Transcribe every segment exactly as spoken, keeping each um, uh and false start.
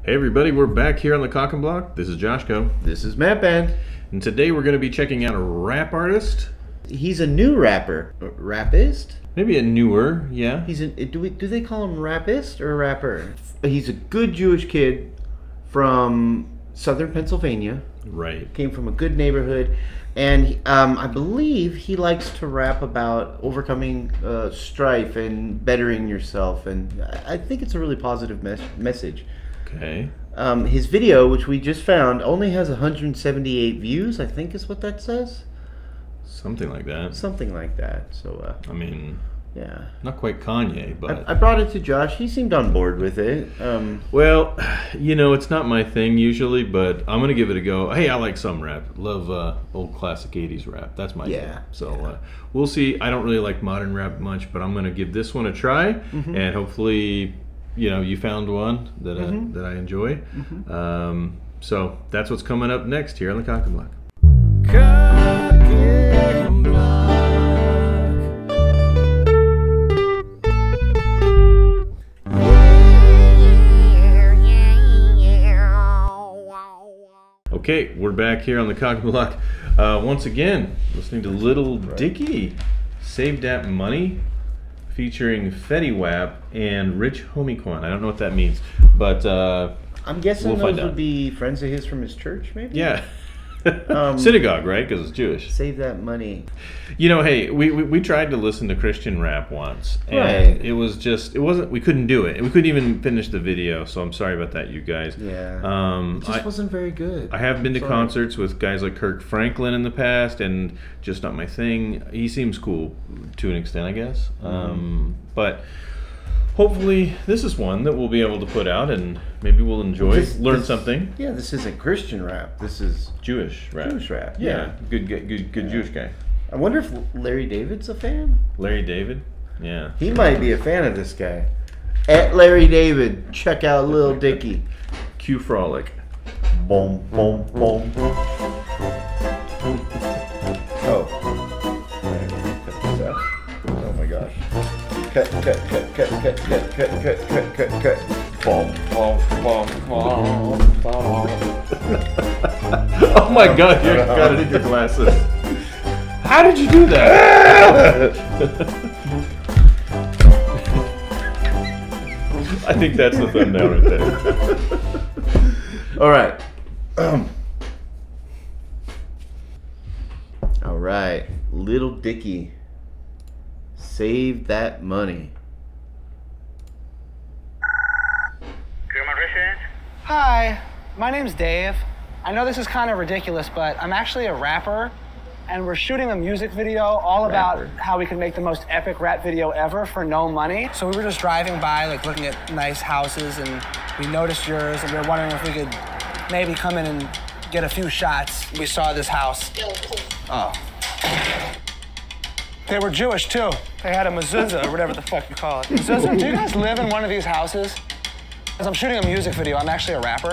Hey everybody, we're back here on the Cock and Block. This is Jawshco. This is Matban. And today we're going to be checking out a rap artist. He's a new rapper. A rapist? Maybe a newer, yeah. He's a, do we do they call him rapist or rapper? He's a good Jewish kid from southern Pennsylvania. Right. Came from a good neighborhood. And um, I believe he likes to rap about overcoming uh, strife and bettering yourself. And I think it's a really positive mes message. Okay. Um, his video, which we just found, only has one hundred seventy-eight views, I think is what that says. Something like that. Something like that. So, uh, I mean, yeah. Not quite Kanye, but... I, I brought it to Josh. He seemed on board with it. Um, well, you know, it's not my thing usually, but I'm going to give it a go. Hey, I like some rap. Love uh, old classic eighties rap. That's my yeah. thing. So yeah. Uh, we'll see. I don't really like modern rap much, but I'm going to give this one a try. Mm-hmm. And hopefully... you know, you found one that mm-hmm. I, that I enjoy. Mm-hmm. um, so that's what's coming up next here on the Cock and Block. Cock and Block. Okay, we're back here on the Cock and Block. Uh, once again, listening to Lil Dicky, Save Dat Money, featuring Fetty Wap and Rich Homie Quan. I don't know what that means, but uh, I'm guessing we'll those would be friends of his from his church, maybe? Yeah. um, Synagogue, right? Because it's Jewish. Save that money. You know, hey, we, we, we tried to listen to Christian rap once, and right. it was just, it wasn't, we couldn't do it. We couldn't even finish the video, so I'm sorry about that, you guys. Yeah. Um, it just I, wasn't very good. I have been to sorry. concerts with guys like Kirk Franklin in the past, and just not my thing. He seems cool to an extent, I guess. Mm-hmm. um, but hopefully this is one that we'll be able to put out, and maybe we'll enjoy, this, learn this, something. Yeah, this isn't Christian rap. This is Jewish rap. Jewish rap. Yeah, yeah. good, good, good, good yeah. Jewish guy. I wonder if Larry David's a fan. Larry David, yeah. He might be a fan of this guy. At Larry David, check out Lil Dicky. Q Frolic. Boom, boom, boom. Oh. Oh my gosh. Cut, cut, cut, cut, cut, cut, cut, cut, cut, cut, cut. Boom, boom, boom, boom, boom. Oh my God, you got it in your glasses. How did you do that? I think that's the thumbnail right there. All right. Um. All right. Lil Dicky. Save that money. Hi, my name's Dave. I know this is kind of ridiculous, but I'm actually a rapper, and we're shooting a music video all about rapper. how we can make the most epic rap video ever for no money. So we were just driving by, like looking at nice houses, and we noticed yours, and we were wondering if we could maybe come in and get a few shots. We saw this house. Oh. They were Jewish, too. They had a mezuzah, or whatever the fuck you call it. Mezuzah? Do you guys live in one of these houses? Because I'm shooting a music video. I'm actually a rapper.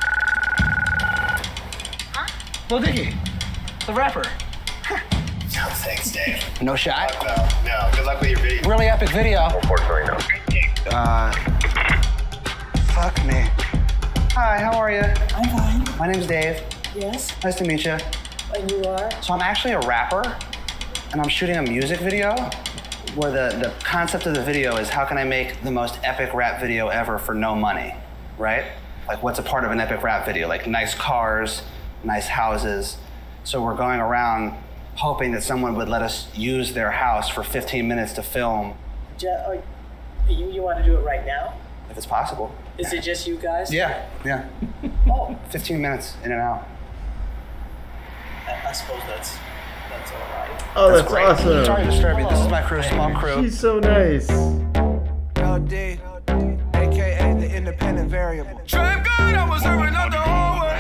Huh? Lil Dicky, the rapper. No, thanks, Dave. No shot? No, no. Good luck with your video. Really epic video. Unfortunately, no. Uh, fuck me. Hi, how are you? I'm fine. My name's Dave. Yes. Nice to meet you. And you are? So I'm actually a rapper, and I'm shooting a music video where the, the concept of the video is how can I make the most epic rap video ever for no money, right? Like what's a part of an epic rap video? Like nice cars, nice houses. So we're going around hoping that someone would let us use their house for fifteen minutes to film. Ju uh, you, you want to do it right now? If it's possible. Is it just you guys? Yeah, yeah. Oh. fifteen minutes in and out. I, I suppose that's, that's all right. Oh, that's, that's great. awesome. Sorry to disturb you. This is my crew, small crew. She's so nice. L D, A K A the independent variable. Trap God, I was serving up the whole way.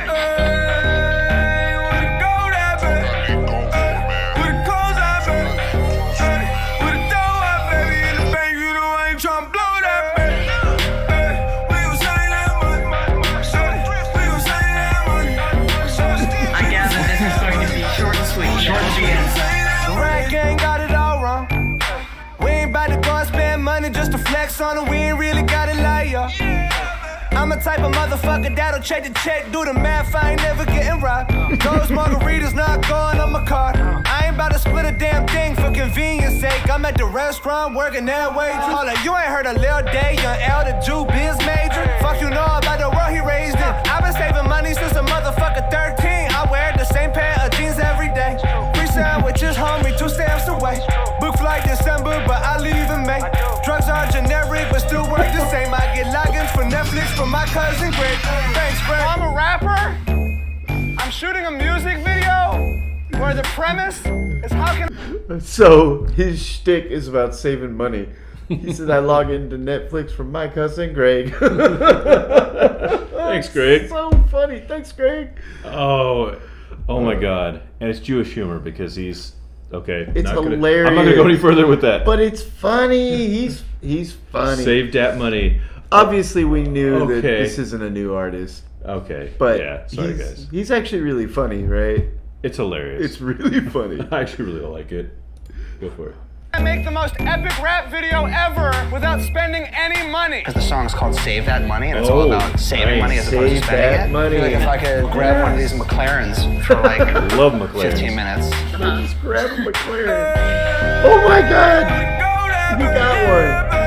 Just to flex on it, we ain't really got it like ya. I'm a the type of motherfucker that'll check the check, do the math, I ain't never getting robbed. Those margaritas not going on my card. I ain't about to split a damn thing for convenience sake. I'm at the restaurant working that waitress. Hold up, you ain't heard of Lil Day, young L, the Jew biz major. Fuck you know about the world he raised in. I've been saving money since a motherfucker thirteen. I wear the same pair of jeans every day. Three sandwiches, homie, two stamps away. Book flight December, but I leave in May. Drugs are generic, but still work the same. I get logins for Netflix from my cousin Greg. Thanks, Greg. I'm a rapper. I'm shooting a music video where the premise is how can. So his shtick is about saving money. He said, I log into Netflix from my cousin Greg. Thanks, Greg. So funny. Thanks, Greg. Oh, oh my God. And it's Jewish humor because he's, okay. It's not gonna, hilarious. I'm not going to go any further with that. But it's funny. He's he's funny. Save that money. Obviously, we knew Okay. that this isn't a new artist. Okay. But yeah, sorry, he's, guys. he's actually really funny, right? It's hilarious. It's really funny. I actually really like it. Go for it. I make the most epic rap video ever without spending any money. Because the song's called Save That Money, and it's Oh, all about saving nice. money as opposed Save to spending that it. money. Like if I could grab one of these McLarens for like I love McLaren. fifteen minutes. Just grab a McLaren. Oh my God! He got one.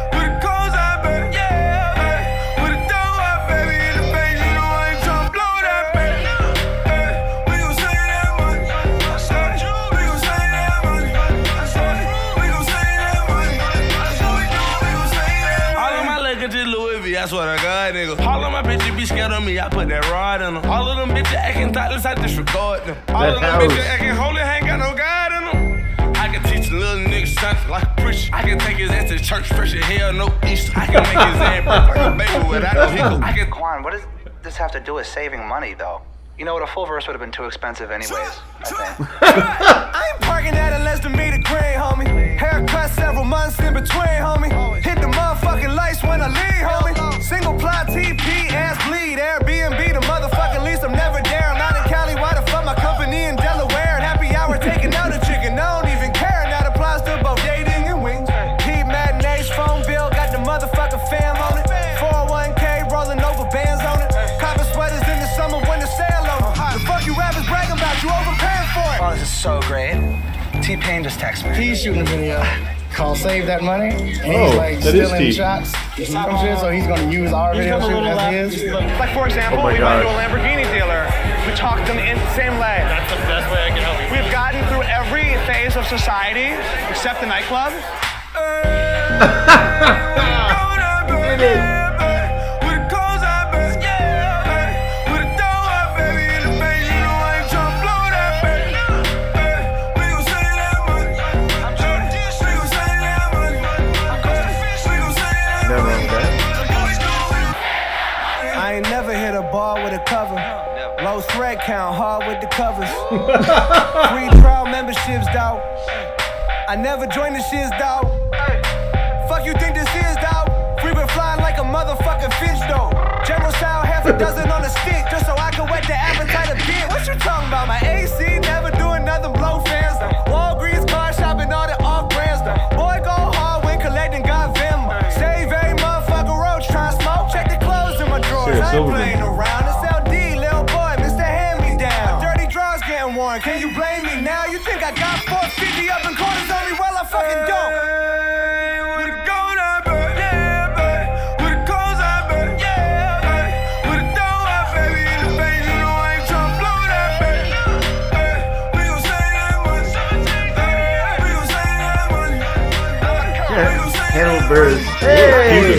That's what I got, nigga. All of my bitches be scared of me, I put that rod in them. All of them bitches acting thoughtless, I disregard them. All That of them house. bitches acting holy, ain't got no God in them. I can teach a little nigga something like a preacher. I can take his ass to church, fresh as hell, no Easter. I can make his ass break like a baby without no hiccup. I can. Quan, what does this have to do with saving money, though? You know what, a full verse would have been too expensive anyways, I think. I ain't parking at a less than meter grade, homie. Haircut several months in between, homie. Hit the motherfucking lights when I leave, homie. Single plot T P, ass bleed. Airbnb, the motherfucking lease, I'm never there. I'm not in Cali, why the fuck my company in Delaware? And happy hour taking out a chicken, I don't even care. And that applies to both dating and wings. Heat matinees, phone bill, got the motherfucking fam on it. four oh one K, rolling over bands on it. Copper sweaters in the summer when the sale over. The fuck you rappers bragging about, you overpaying for it. Oh, this is so great. T-Pain just texted me. He's shooting a video called Save That Money, and Oh, he's like that is stealing T. shots. Some shit, so he's gonna use our video shoot as his. Like for example, Oh my we went to a gosh. Lamborghini dealer. We talked them in the same way. That's the best way I can help you. We've gotten through every phase of society except the nightclub. He did it. Nothing wrong with that. I ain't never hit a bar with a cover. Low thread count, hard with the covers. Free trial memberships, dawg. I never joined the shits, dawg. Fuck you think this is, dawg? We been flying like a motherfucking fish, though. General style, half a dozen on a stick, just so I can wet the appetite a bit. What you talking about? My A C never doing nothing, blow fans, though. Walgreens, car shopping, all the off brands, though. Boy, go hard when collecting, got Vim. Save a motherfucker roach, try smoke, check the clothes in my drawers. Sarah I ain't Silverman. playing around. It's L D, little boy, Mister Hand Me Down. My dirty drawers getting worn. Can you blame me now? You think I got four fifty up in corners on me? Well, I fucking don't. Handlebirds. Hey!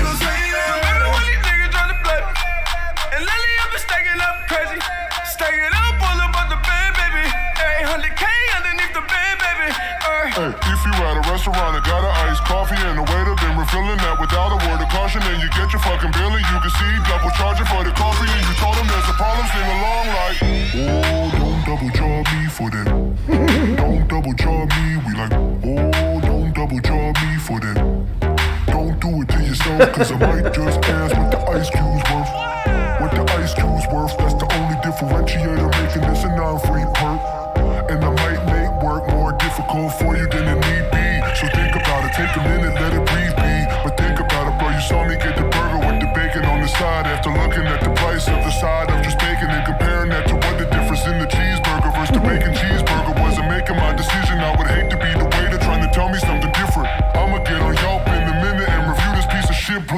If you at a restaurant and got an iced coffee and the waiter been refilling that without a word of caution, and you get your fucking bill and you can see double charging for the coffee, and you told him there's a problem, sing along like, oh, don't double charge me for that. Don't double charge me. We like, oh, don't double charge me for that. Don't do it to yourself, cause I might just ask what the ice cube's worth. What the ice cube's worth, that's the only differentiator making this a non-free perk. And I might make work more difficult for you than it need be. So think about it, take a minute, let it breathe be. But think about it, bro, you saw me get the burger with the bacon on the side.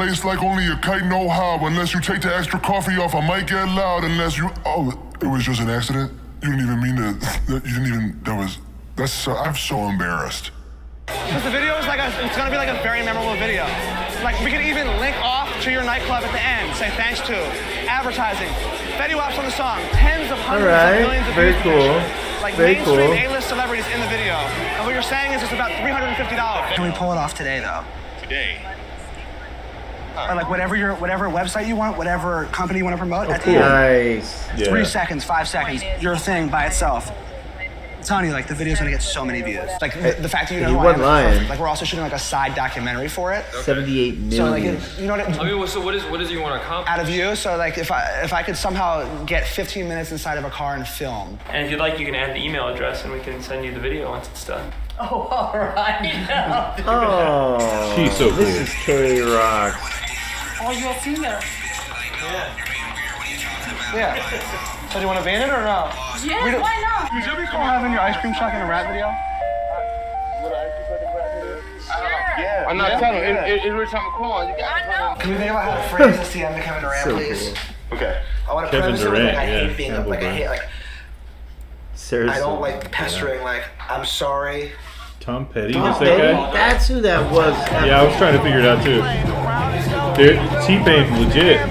bass like only a kite know how. Unless you take the extra coffee off, I might get loud. Unless you, oh, it was just an accident. You didn't even mean to. You didn't even. That was. That's. So, I'm so embarrassed. Because the video is like a, it's gonna be like a very memorable video. Like we could even link off to your nightclub at the end, say thanks to advertising. Fetty Wap's on the song, tens of hundreds right. of millions of Very views. cool. Like Very mainstream cool. A-list celebrities in the video. And what you're saying is it's about three hundred fifty dollars. Can we pull it off today though? Today. Or like whatever your whatever website you want, whatever company you want to promote. At Cool. the end, Nice. Yeah. three seconds, five seconds, your thing by itself. I'm telling you, like the video's gonna get so many views. Like the, the fact that you know He who I wasn't am, lying. like we're also shooting like a side documentary for it. seventy-eight So like, million. it, you know what? It, I mean, so what is what is you want to accomplish? out of you. So like, if I if I could somehow get fifteen minutes inside of a car and film. And if you'd like, you can add the email address, and we can send you the video once it's done. Oh, all right. Oh. She's so This cool. is K-Rock. Oh, you're a female. Yeah. So do you want to ban it or no? Yes, We don't- why not? Would you be cool having your ice cream truck in a rap video? Sure. I'm not telling him. It, it, it was something Quan. You got I know. Can we think about how to phrase this to M to Kevin Durant, So please? cool. Okay. I want to Kevin preface it with like, Durant, I hate yeah, being Campbell like I hate like Sarah. I don't like pestering. Like I'm sorry. Tom Petty Tom is that Petty? guy? That's who that was. Yeah, I was trying to figure it out too. Dude, T-Pain's legit.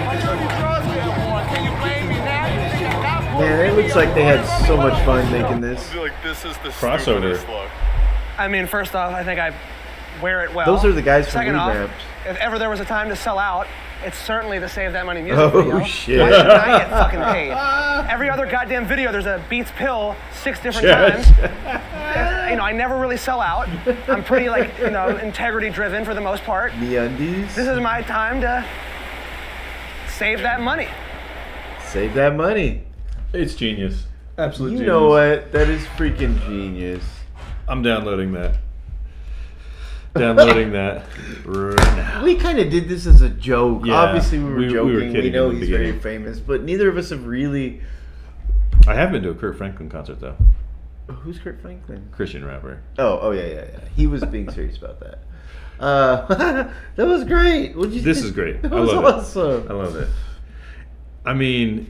Man, it looks like they had so much fun making this. Like this is the Crossover. stupidest look. I mean, first off, I think I wear it well. Those are the guys from Second off, Revamped. if ever there was a time to sell out, it's certainly the Save That Money music Oh, video. shit. Why shouldn't I get fucking paid? Every other goddamn video, there's a Beats pill six different Yes. times. You know, I never really sell out. I'm pretty like, you know, integrity driven for the most part. The undies. This is my time to save that money. Save that money. It's genius. Absolute You genius. know what? That is freaking genius. I'm downloading that. Downloading that right now. We kind of did this as a joke. Yeah, Obviously, we were we- we were joking. We, kidding know in the he's very beginning. famous, but neither of us have really. I have been to a Kurt Franklin concert though. Who's Kurt Franklin? Christian rapper. Oh, oh yeah, yeah, yeah. He was being serious about that. Uh, that was great. What'd you This think? is great. That I was love awesome. it. I love it. I mean,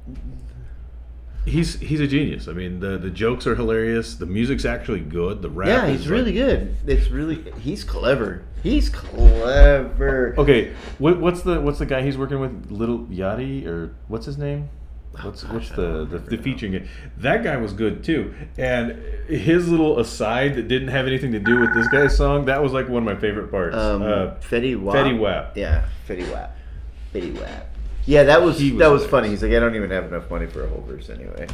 he's he's a genius. I mean, the the jokes are hilarious. The music's actually good. The rap. Yeah, is he's really like- good. It's really he's clever. He's clever. Okay, what, what's the what's the guy he's working with? Little Yachty or what's his name? What's gosh, what's I the don't the, remember the now. featuring guy? That guy was good too. And his little aside that didn't have anything to do with this guy's song, that was like one of my favorite parts. Um, uh, Fetty Wap. Fetty Wap. Yeah, Fetty Wap. Fetty Wap. Yeah, that was, He was that was hilarious. funny. He's like, I don't even have enough money for a whole verse anyway.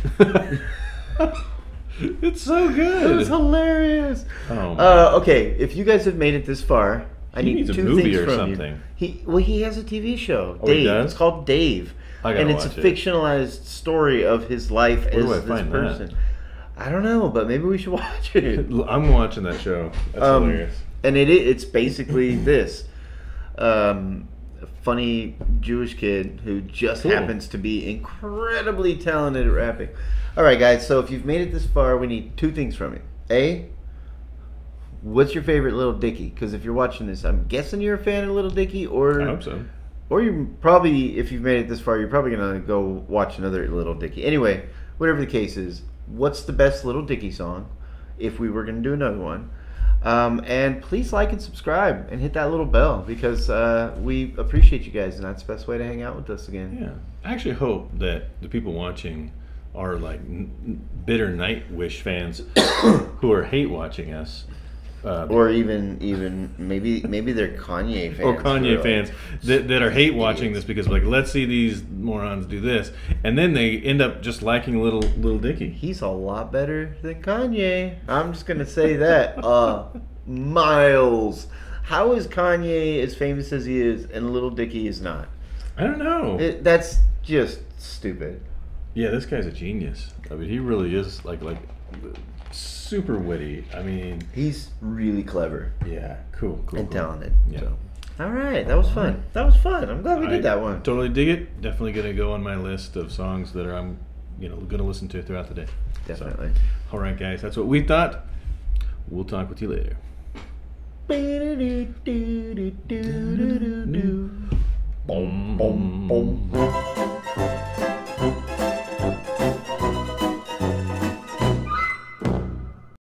It's so It good. was hilarious. Oh, man. Uh, okay, if you guys have made it this far, I He need needs a two movie things or from something. you. He well, he has a T V show. Oh, he Dave. does? It's called Dave, I gotta and it's a watch it. fictionalized story of his life Where as do I this find that? person. I don't know, but maybe we should watch it. I'm watching that show. That's Um, hilarious. And it i- it's basically this. Um, a funny Jewish kid who just Cool. happens to be incredibly talented at rapping. All right, guys, so if you've made it this far, we need two things from you. A, what's your favorite Little Dicky? Because if you're watching this, I'm guessing you're a fan of Little Dicky, or I hope so. or you're probably, if you've made it this far, you're probably going to go watch another Little Dicky. Anyway, whatever the case is, what's the best Little Dicky song if we were going to do another one? Um, and please like and subscribe and hit that little bell because uh, we appreciate you guys, and that's the best way to hang out with us again. Yeah, I actually hope that the people watching are like n- n- bitter Nightwish fans who are hate watching us. Uh, Or even, even maybe, maybe they're Kanye fans. or who are Kanye like, fans that, that are hate watching this because like, let's see these morons do this, and then they end up just liking little little Dicky. He's a lot better than Kanye. I'm just gonna say that. Uh, miles. How is Kanye as famous as he is and Little Dicky is not? I don't know. It, that's just stupid. Yeah, this guy's a genius. I mean, he really is like like super witty. I mean, He's really clever yeah, cool, cool, and cool. talented. Yeah. So. All right, that was fun. That was fun. I'm glad we did I that one. Totally dig it. Definitely gonna go on my list of songs that are I'm, you know, gonna listen to throughout the day. Definitely. So, all right, guys, that's what we thought. We'll talk with you later. boom, boom.